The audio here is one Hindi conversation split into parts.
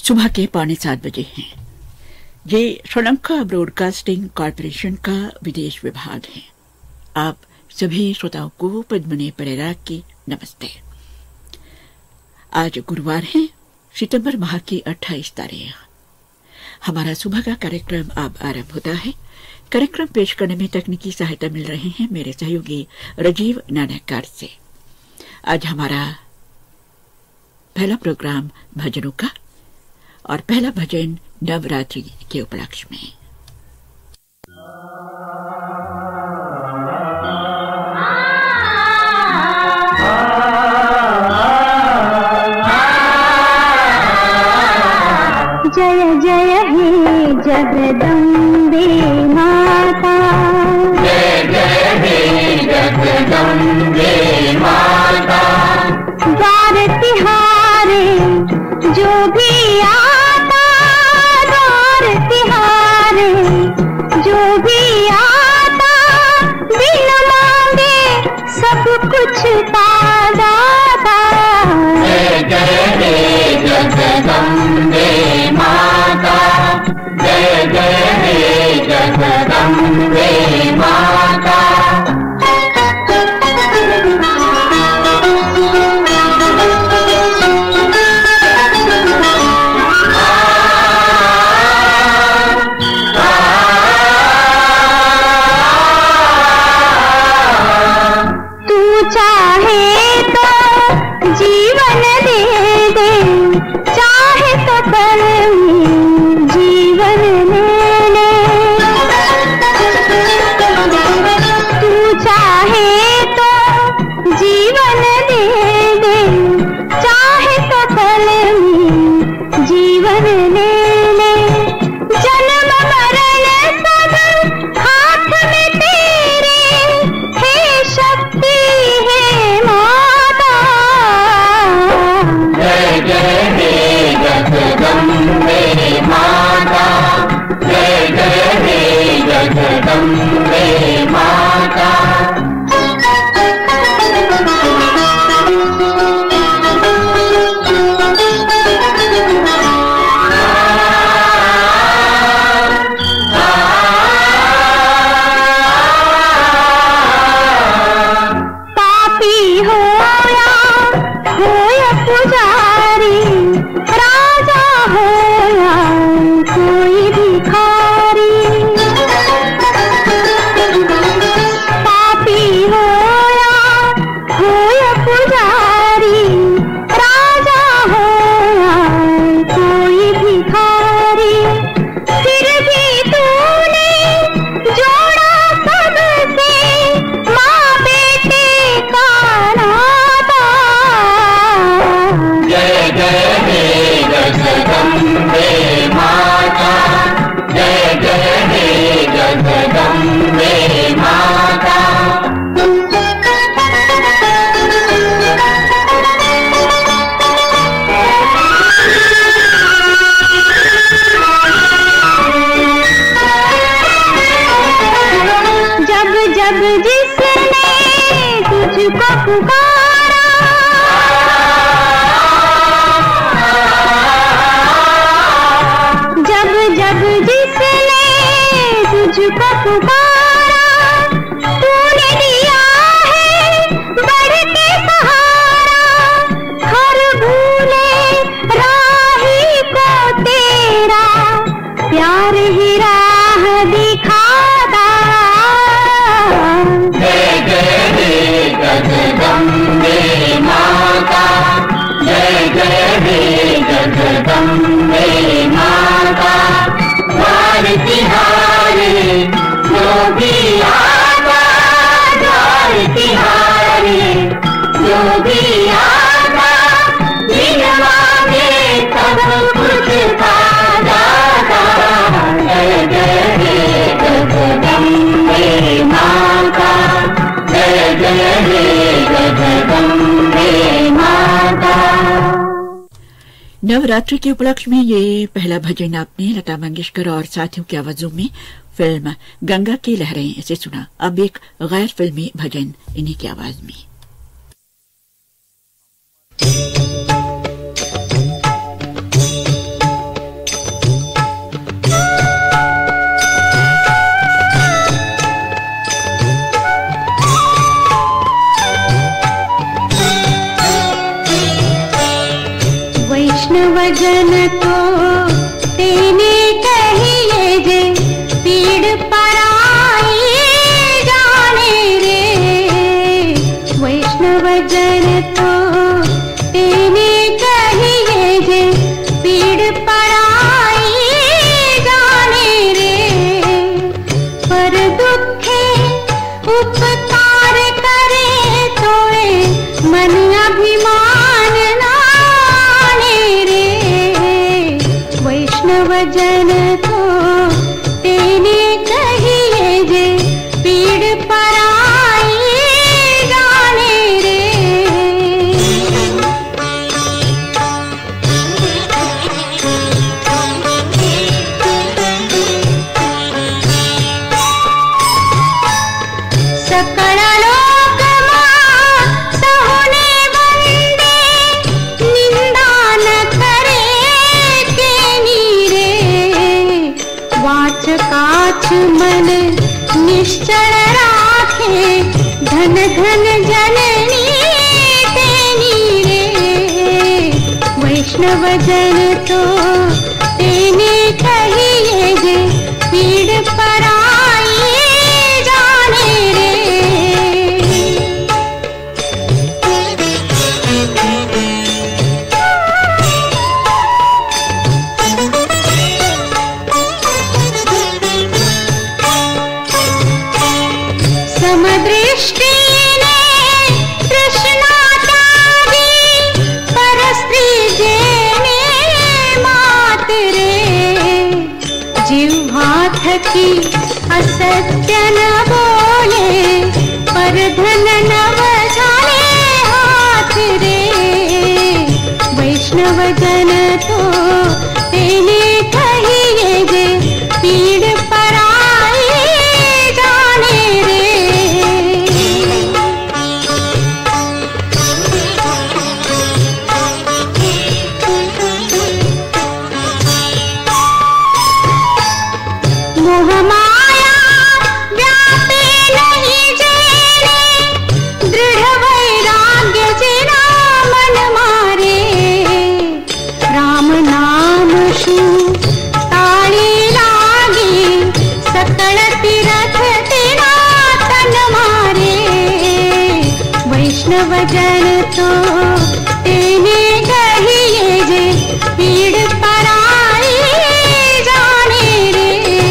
सुबह के 6:45 बजे हैं। ये श्रीलंका ब्रॉडकास्टिंग कॉरपोरेशन का विदेश विभाग है। आप सभी श्रोताओं को पद्मनी परेरा की नमस्ते। आज गुरुवार है, सितंबर माह की 28 तारीख। हमारा सुबह का कार्यक्रम अब आरंभ होता है। कार्यक्रम पेश करने में तकनीकी सहायता मिल रहे हैं मेरे सहयोगी राजीव नानाकार से। आज हमारा पहला प्रोग्राम भजनों का और पहला भजन नवरात्रि के उपलक्ष्य में। जय जय हे जगदम्बे माता, जय जय हे जगदम्बे माता। द्वार तिहारे जो भी आता, द्वार तिहारे जो भी आता, बिन मांगे सब कुछ पा जाता। जय जय हे जगदम्बे माता, जय जय हे जगदम्बे माता। तू चाहे तो जीवन दे दे, चाहे तो पल में जीवन ले ले। तू चाहे तो जीवन दे दे, चाहे तो पल में जीवन ले ले। जन्म मरण सब हाथ में तेरे, हे शक्ति है माता। जय जय हे जगदम्बे माता, जय जय हे जगदम्बे माता। पापी हो या पुजारी, राजा हो या कोई भिखारी। पापी हो या पुजारी, राजा हो या कोई भिखारी। फिर भी तूने जोड़ा सबसे माँ बेटे का नाता। जय जय हे जगदम्बे माता, जय जय हे जगदम्बे माता। जब जब जिसने तुझको पुकारा, जब जब जिसने तुझको पुकारा, तूने दिया है बढ़ के सहारा। हर भूले राही को तेरा प्यार ही राह दिखाता। जय जय हे जगदम्बे माता, जय जय हे जगदम्बे माता। द्वार तिहारे जो भी आता, द्वार तिहारे जो भी आता, बिन मांगे सब कुछ पा जाता। जय जय हे जगदम्बे माता, जय जय हे जगदम्बे माता। नवरात्रि के उपलक्ष्य में ये पहला भजन आपने लता मंगेशकर और साथियों की आवाजों में फिल्म गंगा की लहरें से सुना। अब एक गैर फिल्मी भजन इन्हीं की आवाज में। वैष्णव जन तो तेने कहिए जे पीड़ पराई जाने रे। वैष्णव जन तो तेने कहिए जे पीड़ पराई जाने रे। पर दुखे उपकार करे तोए मन अभिमान नाने रे। वैष्णव जन तो तेने कहिए जे पीड़ पराई जाने रे। सकल लोक मां सहुने वंदे निंदा न करे केनी रे। वाच काछ मन निश्चल राखे धन धन जननी तेनी रे। वैष्णव जन तो तेने कहिए जे पीड़ पराई जाने रे। समदृष्टि ने तृष्णा त्यागी परस्त्री जेने मात रे। जिह्वा थकी असत्य न बोले पर धन नव झाले हाथ रे। वैष्णव जन तो तेने कहिए जे पीड़ पराई जाने रे। मोह माया व्यापे नहीं जेने दृढ़ वैराग्य जिना मन मारे। राम नाम शु ताली लागी सकल तीरथ तेरा तन मारे। वैष्णव जन तो तेने कहिए जे पीड़ पराई जाने रे।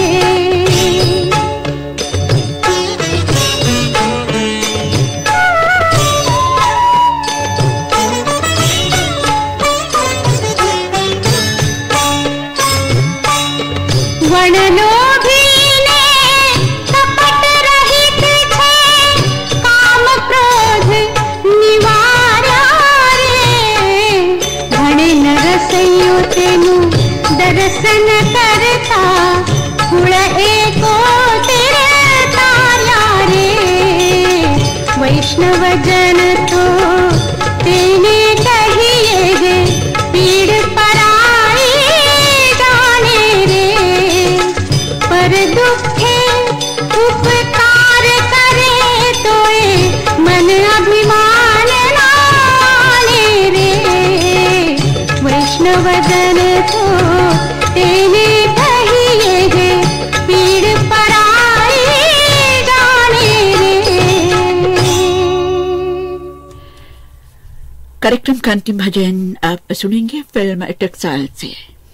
वण लोभी ने कपट रहित छे काम क्रोध निवार्या रे। घणे नरसैयो तेनु दर्शन करता कुळ एको तेरे तार्या रे। वैष्णव जन तो तेने कहिए जे पीड़ पराई जाने रे। पर दुखे उपकार करे तोए मन अभिमान नाने रे। वैष्णव जन तो तेने कहिए जे पीड़ पराई जाने रे। कार्यक्रम का अंतिम भजन आप सुनेंगे फिल्म टकसाल से।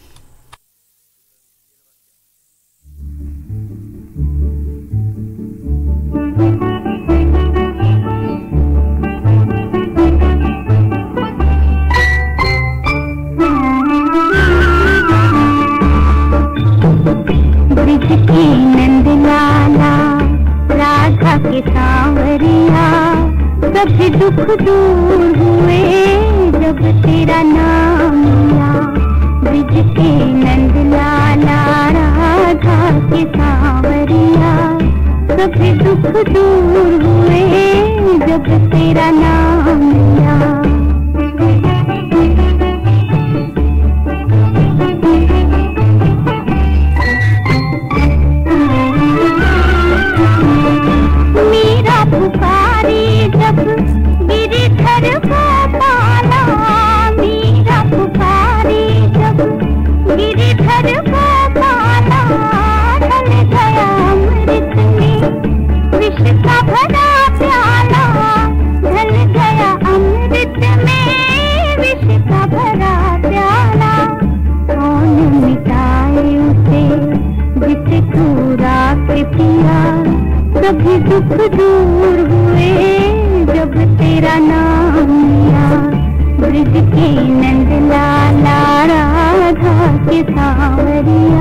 ब्रिज की नंदलाला राधा के सांवरिया सभी दुख दूर हुए जब तेरा नाम लिया। ब्रिज के नंदलाला राधा के सांवरिया सभी दुख दूर हुए जब तेरा नाम लिया। मीरा पुकारी जब गिरधर को पाला। मीरा पुकारी सभी दुख दूर हुए जब तेरा नाम लिया। ब्रिज के नंद लाला राधा के सांवरिया।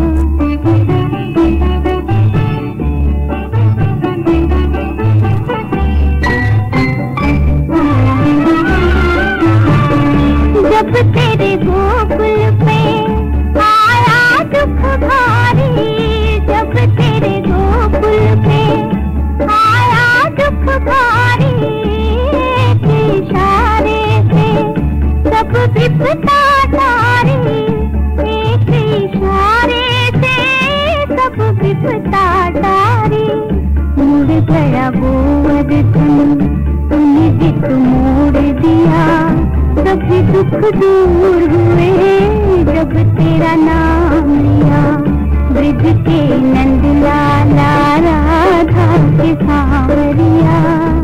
जब तेरे गोकुल पे आया दुख भारी, जब तेरे गोकुल पे आया दुख भारी, एक इशारे से सब विपदा टारी, एक इशारे से सब विपदा टारी। मुड़ गया वो अदन तूने जित मोड़ दिया, सभी दुख दूर हुए जब तेरा नाम लिया। ब्रिज के नंद लाला राधा के सांवरिया।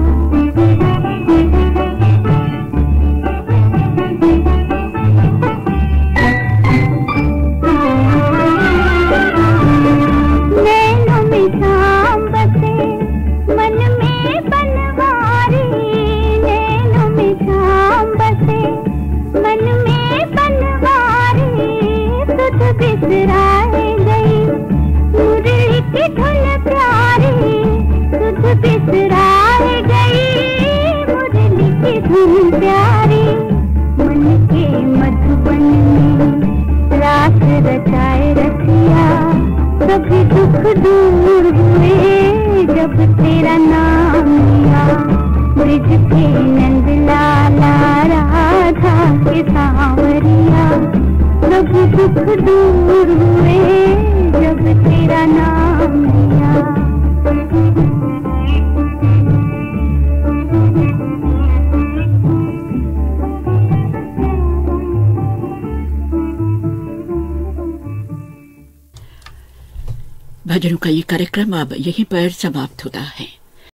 नैनों में शाम बसे मन में बनवारी, नैनों में शाम बसे मन में बनवारी। सुध बिसराए गई मुरली की धुन प्यारी, सुध बिसराए गई मुरली की धुन प्यारी। मन के मधुबन में रास रचाए रखिया, सभी दुख दूर हुए जब तेरा नाम लिया। ब्रिज के नंद लाला राधा के सांवरिया। सभी दुख दूर हुए जब तेरा नाम लिया। भजनों का ये कार्यक्रम अब यहीं पर समाप्त होता है।